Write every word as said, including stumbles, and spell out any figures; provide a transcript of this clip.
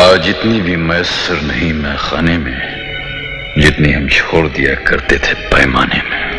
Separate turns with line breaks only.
आज इतनी भी मैसर नहीं मैं खाने में जितनी हम छोड़ दिया करते थे पैमाने में।